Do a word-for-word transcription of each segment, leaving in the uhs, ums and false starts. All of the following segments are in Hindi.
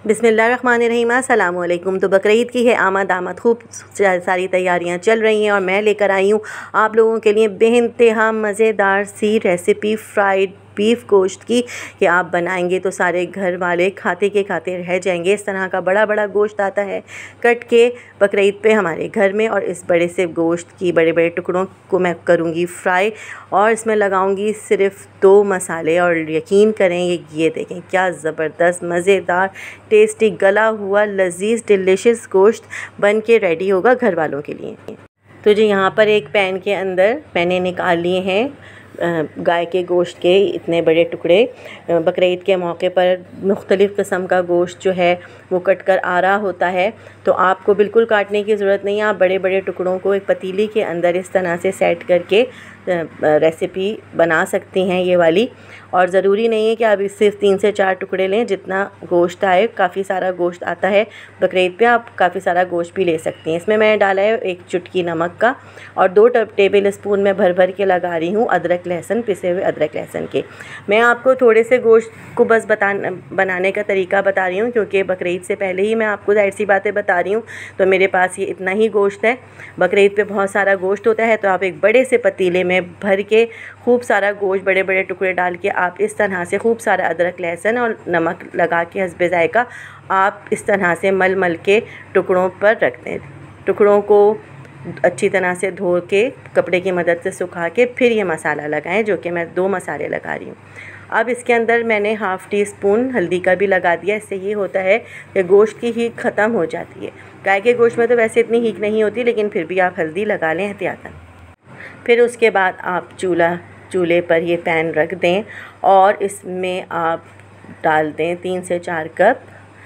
बिस्मिल्लाहिर्रहमानिर्रहीम, अस्सलाम वालेकुम। तो बकरीद की है आमद आमद, खूब सारी तैयारियां चल रही हैं और मैं लेकर आई हूँ आप लोगों के लिए बेइंतहा मज़ेदार सी रेसिपी फ्राइड बीफ गोश्त की, कि आप बनाएंगे तो सारे घर वाले खाते के खाते रह जाएंगे। इस तरह का बड़ा बड़ा गोश्त आता है कट के बकरीद पे हमारे घर में, और इस बड़े से गोश्त की बड़े बड़े टुकड़ों को मैं करूँगी फ्राई, और इसमें लगाऊंगी सिर्फ दो मसाले। और यकीन करें ये देखें क्या ज़बरदस्त मज़ेदार टेस्टी गला हुआ लजीज डिलीशियस गोश्त बन के रेडी होगा घर वालों के लिए। तो जी यहाँ पर एक पैन के अंदर मैंने निकाल लिए हैं गाय के गोश्त के इतने बड़े टुकड़े। बकरीद के मौके पर मुख्तलिफ़ किस्म का गोश्त जो है वो कट कर आ रहा होता है, तो आपको बिल्कुल काटने की ज़रूरत नहीं है। आप बड़े बड़े टुकड़ों को एक पतीली के अंदर इस तरह से सेट करके रेसिपी बना सकती हैं ये वाली। और ज़रूरी नहीं है कि आप इस सिर्फ तीन से चार टुकड़े लें, जितना गोश्त आए, काफ़ी सारा गोश्त आता है बकरीद पे, आप काफ़ी सारा गोश्त भी ले सकती हैं। इसमें मैंने डाला है एक चुटकी नमक का, और दो टेबल स्पून में भर भर के लगा रही हूँ अदरक लहसुन, पिसे हुए अदरक लहसुन के। मैं आपको थोड़े से गोश्त को बस बता बनाने का तरीका बता रही हूँ, क्योंकि बकरीद से पहले ही मैं आपको जाहिर सी बातें बता रही हूँ। तो मेरे पास ये इतना ही गोश्त है। बकरीद पे बहुत सारा गोश्त होता है, तो आप एक बड़े से पतीले में भर के खूब सारा गोश्त बड़े बड़े टुकड़े डाल के आप इस तरह से खूब सारा अदरक लहसुन और नमक लगा के हस्बे जायका आप इस तरह से मल मल के टुकड़ों पर रख दें। टुकड़ों को अच्छी तरह से धो के कपड़े की मदद से सुखा के फिर ये मसाला लगाएं, जो कि मैं दो मसाले लगा रही हूँ। अब इसके अंदर मैंने हाफ़ टी स्पून हल्दी का भी लगा दिया। इससे ये होता है कि गोश्त की हीक ख़त्म हो जाती है। गाय के गोश्त में तो वैसे इतनी हीक नहीं होती, लेकिन फिर भी आप हल्दी लगा लें एहतियातन। फिर उसके बाद आप चूल्हा चूल्हे पर ये पैन रख दें और इसमें आप डाल दें तीन से चार कप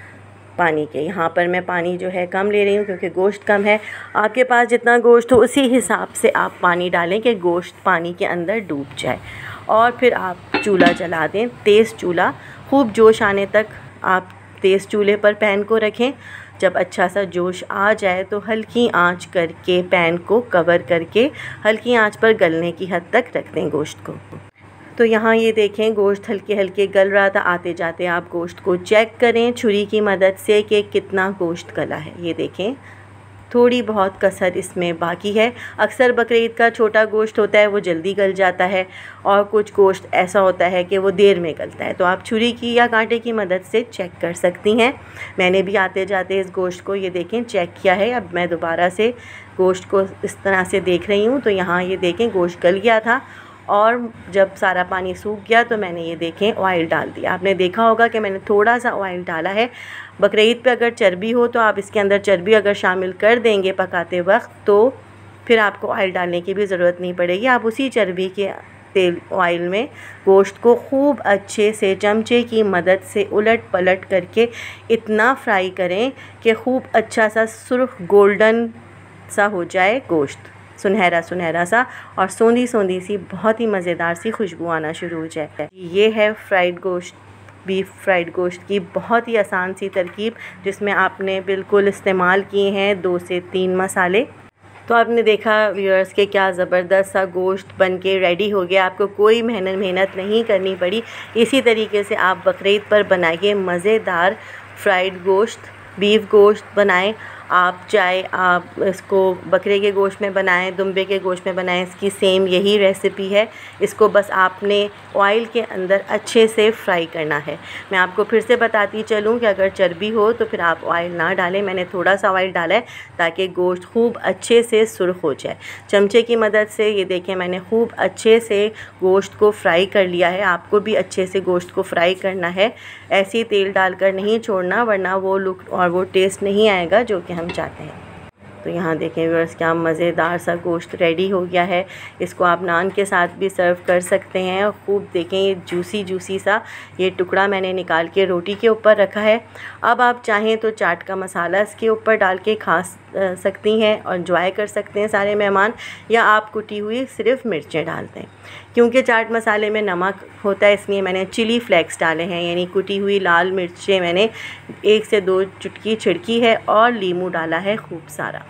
पानी के। यहाँ पर मैं पानी जो है कम ले रही हूँ क्योंकि गोश्त कम है। आपके पास जितना गोश्त हो उसी हिसाब से आप पानी डालें कि गोश्त पानी के अंदर डूब जाए। और फिर आप चूल्हा जला दें, तेज़ चूल्हा, खूब जोश आने तक आप तेज़ चूल्हे पर पैन को रखें। जब अच्छा सा जोश आ जाए तो हल्की आंच करके पैन को कवर करके हल्की आंच पर गलने की हद तक रख दें गोश्त को। तो यहाँ ये देखें गोश्त हल्के हल्के गल रहा था। आते जाते आप गोश्त को चेक करें छुरी की मदद से कि कितना गोश्त गला है। ये देखें थोड़ी बहुत कसर इसमें बाकी है। अक्सर बकरीद का छोटा गोश्त होता है वो जल्दी गल जाता है, और कुछ गोश्त ऐसा होता है कि वो देर में गलता है। तो आप छुरी की या कांटे की मदद से चेक कर सकती हैं। मैंने भी आते जाते इस गोश्त को ये देखें चेक किया है। अब मैं दोबारा से गोश्त को इस तरह से देख रही हूँ। तो यहाँ ये देखें गोश्त गल गया था, और जब सारा पानी सूख गया तो मैंने ये देखें ऑयल डाल दिया। आपने देखा होगा कि मैंने थोड़ा सा ऑयल डाला है। बकरीद पे अगर चर्बी हो तो आप इसके अंदर चर्बी अगर शामिल कर देंगे पकाते वक्त, तो फिर आपको ऑयल डालने की भी ज़रूरत नहीं पड़ेगी। आप उसी चर्बी के तेल ऑयल में गोश्त को खूब अच्छे से चमचे की मदद से उलट पलट करके इतना फ्राई करें कि खूब अच्छा सा सुर्ख गोल्डन सा हो जाए गोश्त, सुनहरा सुनहरा सा, और सोंधी सोंधी सी बहुत ही मज़ेदार सी खुशबू आना शुरू हो जाए। ये है फ्राइड गोश्त, बीफ फ्राइड गोश्त की बहुत ही आसान सी तरकीब, जिसमें आपने बिल्कुल इस्तेमाल किए हैं दो से तीन मसाले। तो आपने देखा व्यूअर्स के क्या ज़बरदस्त सा गोश्त बन के रेडी हो गया। आपको कोई मेहनत मेहनत नहीं करनी पड़ी। इसी तरीके से आप बकरीद पर बनाइए मज़ेदार फ्राइड गोश्त, बीफ गोश्त बनाएं। आप चाहे आप इसको बकरे के गोश्त में बनाएं, दुम्बे के गोश्त में बनाएं, इसकी सेम यही रेसिपी है। इसको बस आपने ऑयल के अंदर अच्छे से फ्राई करना है। मैं आपको फिर से बताती चलूँ कि अगर चर्बी हो तो फिर आप ऑयल ना डालें। मैंने थोड़ा सा ऑयल डाला है ताकि गोश्त खूब अच्छे से सुर्ख हो जाए। चमचे की मदद से ये देखें मैंने खूब अच्छे से गोश्त को फ्राई कर लिया है। आपको भी अच्छे से गोश्त को फ्राई करना है, ऐसे ही तेल डालकर नहीं छोड़ना, वरना वो लुक और वो टेस्ट नहीं आएगा जो कि हम चाहते हैं। तो यहाँ देखें व्यूअर्स क्या मज़ेदार सा गोश्त रेडी हो गया है। इसको आप नान के साथ भी सर्व कर सकते हैं। और खूब देखें ये जूसी जूसी सा ये टुकड़ा मैंने निकाल के रोटी के ऊपर रखा है। अब आप चाहें तो चाट का मसाला इसके ऊपर डाल के खा सकती हैं और एंजॉय कर सकते हैं सारे मेहमान, या आप कुटी हुई सिर्फ मिर्चें डाल दें। क्योंकि चाट मसाले में नमक होता है इसलिए मैंने चिली फ्लेक्स डाले हैं, यानी कुटी हुई लाल मिर्चें मैंने एक से दो चुटकी छिड़की है, और लीमू डाला है खूब सारा।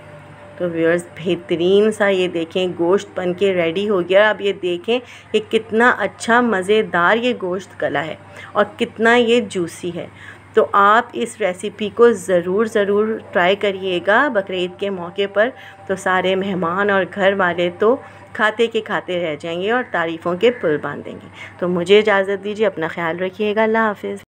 तो व्यूअर्स बेहतरीन सा ये देखें गोश्त बन के रेडी हो गया। अब ये देखें कि कितना अच्छा मज़ेदार ये गोश्त गला है और कितना ये जूसी है। तो आप इस रेसिपी को ज़रूर ज़रूर ट्राई करिएगा बकरीद के मौके पर। तो सारे मेहमान और घर वाले तो खाते के खाते रह जाएंगे और तारीफ़ों के पुल बांधेंगे। तो मुझे इजाज़त दीजिए, अपना ख्याल रखिएगा। अल्लाह हाफ़िज़।